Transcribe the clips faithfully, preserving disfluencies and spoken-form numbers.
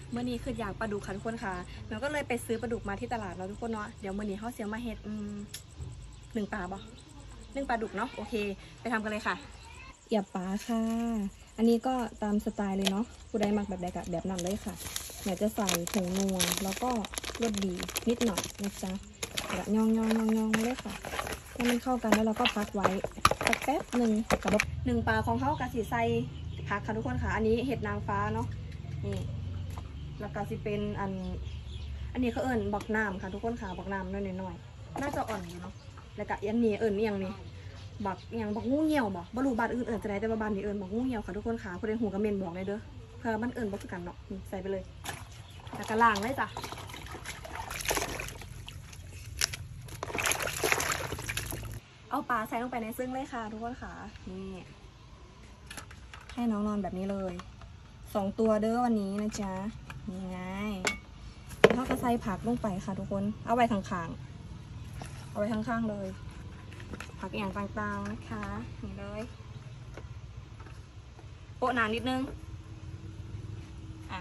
เมื่อนี้คืออยากปลาดุกค่ะทุกคนค่ะเราก็เลยไปซื้อปลาดุกมาที่ตลาดเนาะทุกคนเนาะเดี๋ยวเมื่อนี้เขาเสียมาเฮ็ดหนึ่งปลาบ่หนึ่งปลาดุกเนาะโอเคไปทำกันเลยค่ะเอียบปลาค่ะอันนี้ก็ตามสไตล์เลยเนาะผู้ใดมักแบบใดก็แบบนั้นเลยค่ะอยากจะใส่ผงนัวแล้วก็รสดีนิดหน่อยนะจ๊ะแล้วย่องย่องย่องย่องเลยค่ะให้มันเข้ากันแล้วเราก็พักไว้สักแป๊บหนึ่งกับหนึ่งปลาของเขากะสีใส่ผักค่ะทุกคนค่ะอันนี้เห็ดนางฟ้าเนาะนี่แล้วก็สิเป็นอันอันนี้เขาเอิญบักน้ำค่ะทุกคนค่ะบักน้ำน้อยน้อยน่าจะอ่อนอยู่เนาะแล้วก็อันนี้เอิญนี่ยังนี่บักยังบักงูเหี่ยวบ่บรูบานอื่นเอิญจะได้แต่บานนี้เอิญบักงูเหี่ยวค่ะทุกคนค่ะผู้ใดหูกระเมนบอกเลยเด้อเพื่อมันเอิญบักกันเนาะใส่ไปเลยแล้วก็ล้างเลยจ้ะเอาปลาใส่ลงไปในซึ่งเลยค่ะทุกคนค่ะนี่ให้น้องนอนแบบนี้เลยสองตัวเด้อวันนี้นะจ๊ะนี่ไงแล้วก็ใส่ผักลงไปค่ะทุกคนเอาไว้ข้างๆเอาไว้ข้างๆเลยผักอย่างต่างๆนะคะนี่เลยโปะนานนิดนึงอ่ะ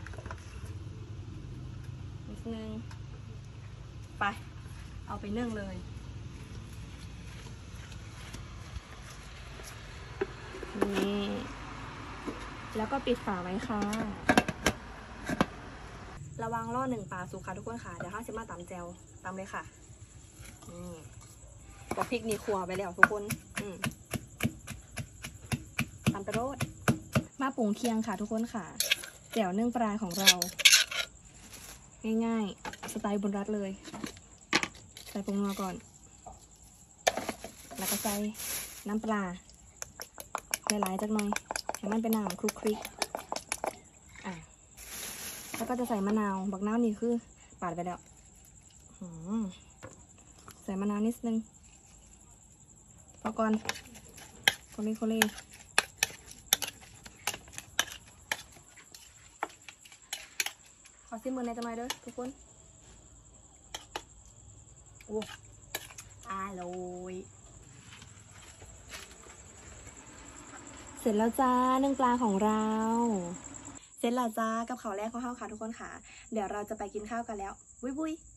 นิดนึงไปเอาไปนึ่งเลยนี่แล้วก็ปิดฝาไว้ค่ะระวังล่อหนึ่งปลาสุกค่ะทุกคนค่ะเดี๋ยวข้าจะมาตำแจวตำเลยค่ะนี่กับพริกนี่ขัวไปแล้วทุกคนอืมตำไปโรดมาปรุงเคียงค่ะทุกคนค่ะแจ่วนึ่งปลาของเราง่ายๆสไตล์บุญรัตน์เลยใส่ผงนัวก่อนแล้วก็ใส่น้ำปลาหลายๆจักหน่อยให้มันเป็นน้ำคลุกคลิกอ่ะแล้วก็จะใส่มะนาวบักนาวนี่คือปาดไปแล้วใส่มะนาวนิดนึงพอก่อนโคเล่โคเล่ขอซิมมือในจังหน่อยเด้อทุกคนโอ้อร่อยเสร็จแล้วจ้านึ่งปลาของเราเสร็จแล้วจ้ากับข้าวแรกของเราค่ะทุกคนค่ะเดี๋ยวเราจะไปกินข้าวกันแล้วบุยบุย